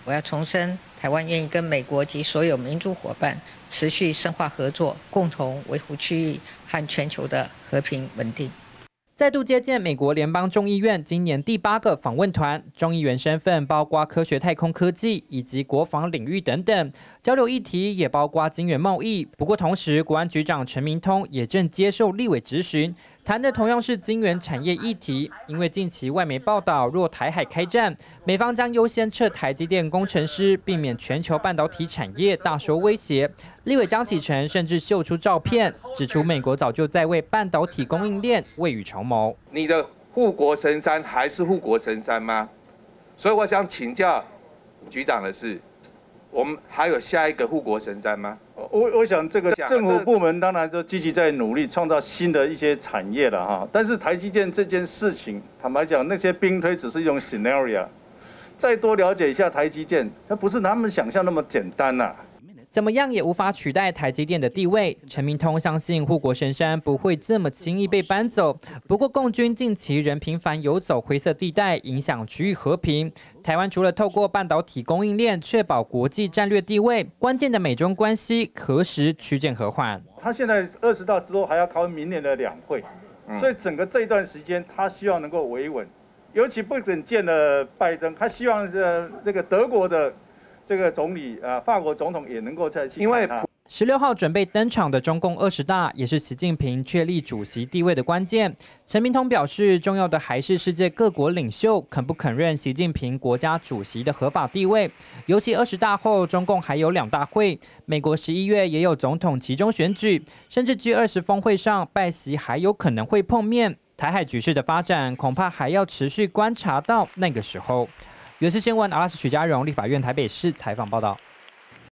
我要重申，台湾愿意跟美国及所有民主伙伴持续深化合作，共同维护区域和全球的和平稳定。 再度接见美国联邦众议院今年第8个访问团，众议员身份包括科学太空科技以及国防领域等等，交流议题也包括晶圆贸易。不过同时，国安局长陈明通也正接受立委质询，谈的同样是晶圆产业议题。因为近期外媒报道，若台海开战，美方将优先撤台积电工程师，避免全球半导体产业大受威胁。立委江启臣甚至秀出照片，指出美国早就在为半导体供应链未雨绸缪。 你的护国神山还是护国神山吗？所以我想请教局长的是，我们还有下一个护国神山吗？ 我想这个政府部门当然就积极在努力创造新的一些产业了哈。但是台积电这件事情，坦白讲，那些兵推只是一种 scenario。再多了解一下台积电，它不是他们想象那么简单呐。 怎么样也无法取代台积电的地位。陈明通相信护国神山不会这么轻易被搬走。不过共军近期仍频繁游走灰色地带，影响区域和平。台湾除了透过半导体供应链确保国际战略地位，关键的美中关系何时趋见和缓？ 他现在20大之后还要考明年的2会，所以整个这一段时间他希望能够维稳。尤其不仅见了拜登，他希望这个德国的这个总理法国总统也能够在一起。因为 16号准备登场的中共20大，也是习近平确立主席地位的关键。陈明通表示，重要的还是世界各国领袖肯不肯认习近平国家主席的合法地位。尤其20大后，中共还有2大会，美国11月也有总统期中选举，甚至 G20 峰会上拜习还有可能会碰面。台海局势的发展，恐怕还要持续观察到那个时候。原视新闻，阿拉斯许家荣，立法院台北市采访报道。